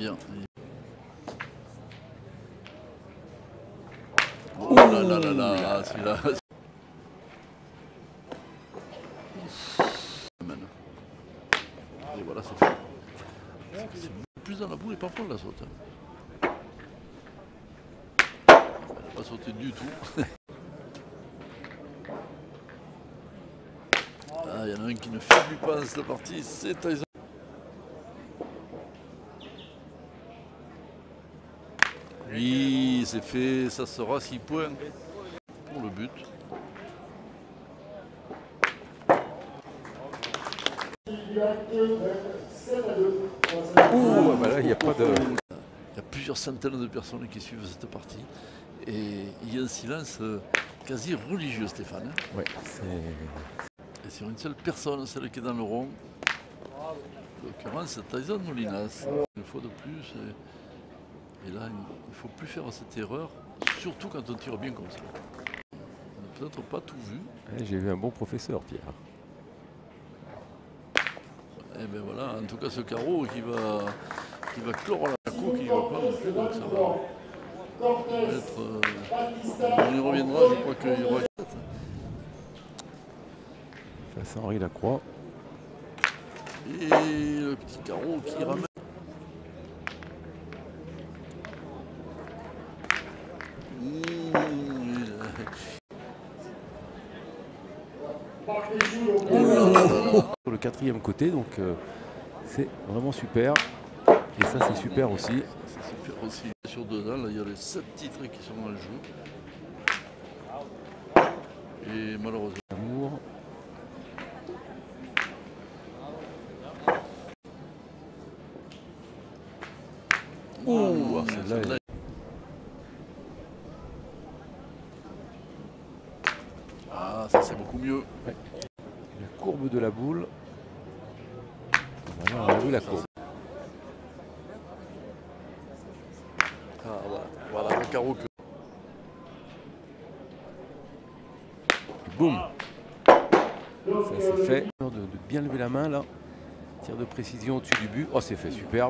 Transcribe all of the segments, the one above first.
bien. Oh là là là là, celui-là. Et voilà, c'est fait. C'est plus dans la boule et parfois on la saute. Elle n'a pas sauté du tout. Ah, il y en a un qui ne faiblit pas dans cette partie, c'est Tyson. Oui, c'est fait, ça sera 6 points pour le but. Oh, bah là, il n'y a pas de... Il y a plusieurs centaines de personnes qui suivent cette partie. Et il y a un silence quasi religieux, Stéphane. Ouais, et sur une seule personne, celle qui est dans le rond. En l'occurrence, c'est Tyson Molinas. Une fois de plus. Et là, il ne faut plus faire cette erreur, surtout quand on tire bien comme ça. On n'a peut-être pas tout vu. J'ai vu un bon professeur, Pierre. Et bien voilà, en tout cas ce carreau qui va clore la cour, qui ne va pas non plus, donc ça va être... on y reviendra, je crois qu'il y aura... Face à Henri Lacroix. Et le petit carreau qui ramène... Sur le quatrième côté, donc c'est vraiment super. Et ça, c'est super aussi. C'est super aussi. Sur dedans, là, il y a les 7 titres qui sont dans le jeu. Et malheureusement... Amour. Oh, celle-là. Ah, ça c'est beaucoup mieux. Ouais. La courbe de la boule. Voilà, on a vu la courbe. Ah, voilà le carreau que... Boum. Ça c'est fait. De bien lever la main là. Tir de précision au-dessus du but. Oh, c'est fait, superbe.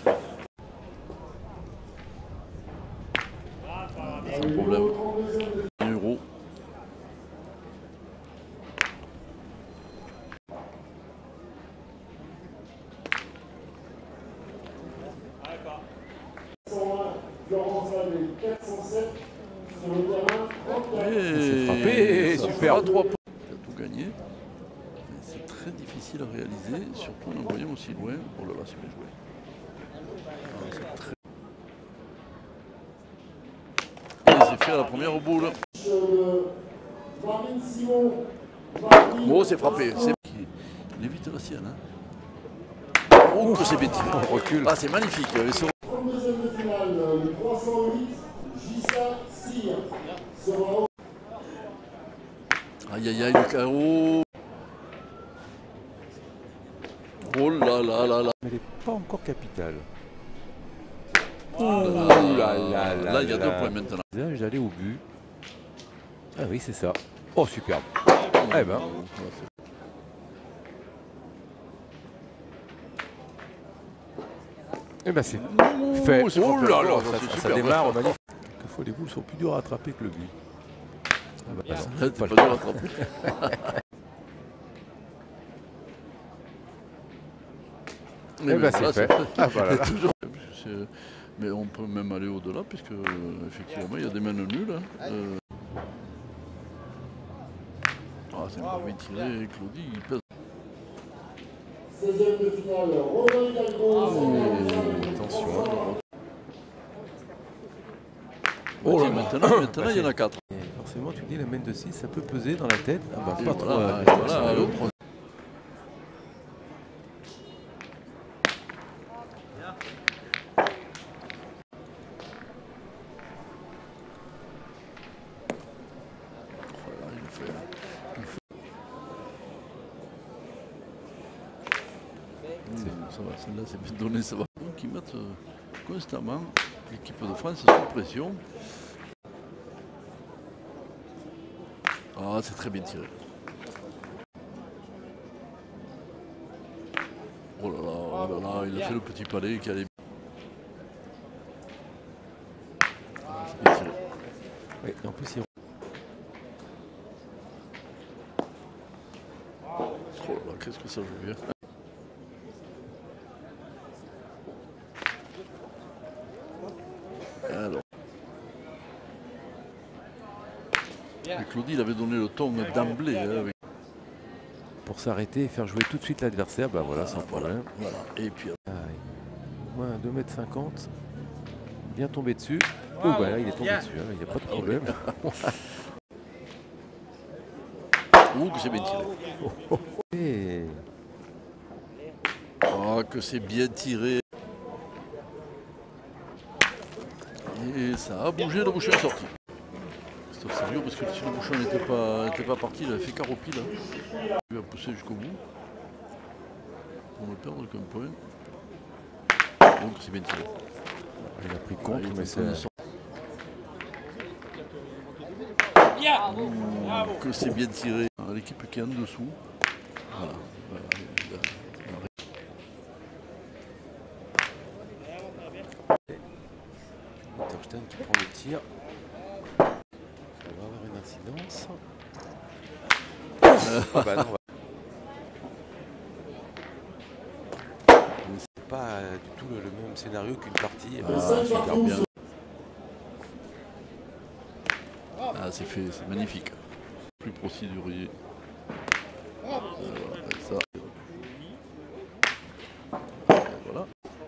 Sans problème. 1 euro. C'est frappé, super. 3 points. Il a tout gagné. Mais c'est très difficile à réaliser, surtout en envoyant aussi loin. Oh là là, c'est bien joué. Ah, c'est fait à la première boule. Oh, c'est frappé. Il évite la sienne. Hein. Oh, que c'est bien tiré. On recule. Ah, c'est magnifique. Aïe aïe aïe, le carreau. Oh là là là là. Mais elle n'est pas encore capitale. Oh là là là. Là, il y a 2 points maintenant. J'allais au but. Ah oui, c'est ça. Oh, superbe. Eh ben. Eh ben, c'est fait. Oh là là, ça démarre magnifique. Quelquefois, les boules sont plus dures à attraper que le but. Ah bah, c'est pas dur à attraper. Eh ben, c'est fait. Ah, voilà. Mais on peut même aller au-delà, puisque effectivement, il y a des mains nulles. Ah, c'est pas bien tiré, Claudie, il pèse. 16e de finale, Romain Hidalgo. Attention. Oh là, maintenant, il y en a 4. Et forcément, tu dis la main de 6, ça peut peser dans la tête. Ah bah, pas trop. Voilà, l'autre. Ça va, celle-là c'est bien donné, ça va. Donc ils mettent constamment l'équipe de France sous pression. Ah, c'est très bien tiré. Oh là là, il a fait le petit palais qui allait. Ouais, et en plus, il... Oh là, qu'est-ce que ça joue bien. Alors. Et Claudie, il avait donné le ton d'emblée. Avec... Pour s'arrêter et faire jouer tout de suite l'adversaire, bah voilà, sans problème. Voilà. Et puis... Au moins 2,50 m. Bien tombé dessus. Oh bah là, il est tombé dessus, hein, il n'y a pas de problème. Ouh, que c'est bien tiré. Et... Oh, que c'est bien tiré. Et ça a bougé, le bouchon est sorti. C'est sérieux parce que si le bouchon n'était pas parti, il avait fait carreau pile. Hein. Il va pousser jusqu'au bout. Pour ne perdre qu'un point. Donc c'est bien tiré. Il a pris contre, mais c'est... Que c'est bien tiré. L'équipe qui est en dessous. Voilà. Mitterstein qui prend le tir. Ça va avoir une incidence. Ah bah non, c'est pas du tout le même scénario qu'une partie. Super bien. Ah, c'est fait, c'est magnifique. Plus procédurier. Ça. Voilà.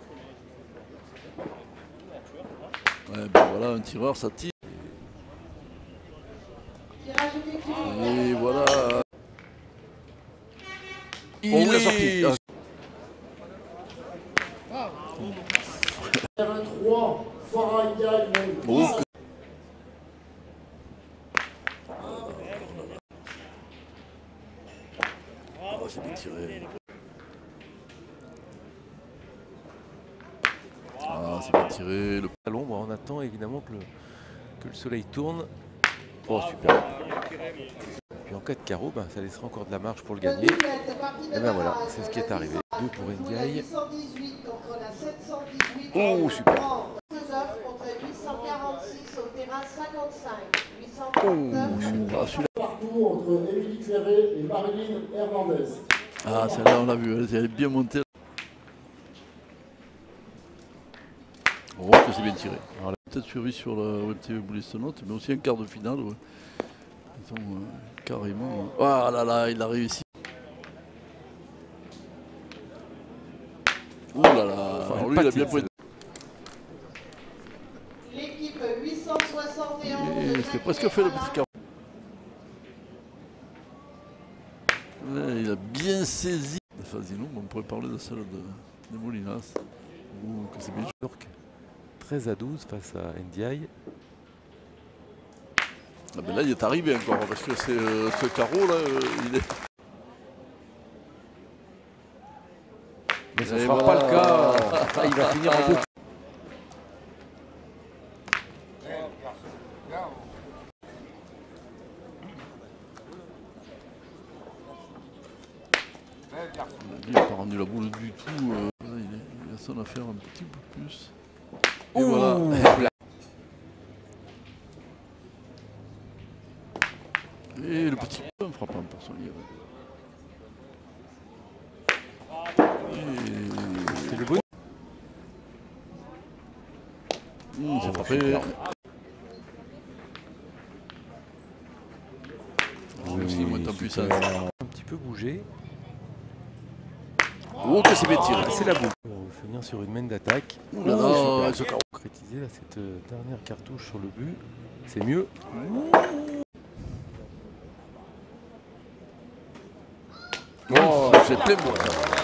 Ouais, ben voilà, un tireur, ça tire. Et voilà. Il a sorti. R3, Farah Ndiaye. Oh, c'est bien tiré. Ah, c'est bien tiré. À l'ombre, on attend évidemment que le soleil tourne. Oh, super. Puis en cas de carreau, ben, ça laissera encore de la marge pour le gagner. Et ben voilà, c'est ce qui est arrivé. 2 pour Ndiaye. Oh, super. Oh, Partout entre Émilie Clairé et Marilyn Hernandez. ah, celle-là, on l'a vu, elle est bien montée. Oh, que c'est bien tiré. Alors, peut-être suivi sur la Web TV Boulestonnote, mais aussi un quart de finale. Ouais. Ils ont carrément. Ah là là, il a réussi. Ouh là là, alors lui, il a bien pointé. L'équipe 871. C'est presque fait le petit carreau. Ouais, il a bien saisi. Fasino, on pourrait parler de celle de Molinas. Ouh, que c'est bien. 13-12 face à Ndiaye. Ah ben là, il est arrivé encore, parce que c'est ce carreau là, il est. Mais ça ne Et sera voilà. pas le cas. Ah, il va finir en boucle. Il n'a pas rendu la boule du tout. Il a son affaire un petit peu plus. Et voilà. Et le petit point frappant pour son livre. C'est le bon. C'est frappé. Oui, il monte en puissance. Un petit peu bougé. Oh, que c'est bien tiré. C'est la boucle. On va finir sur une main d'attaque. Ouh là là, Super. Concrétiser là, cette dernière cartouche sur le but. C'est mieux. Oh, c'est plein de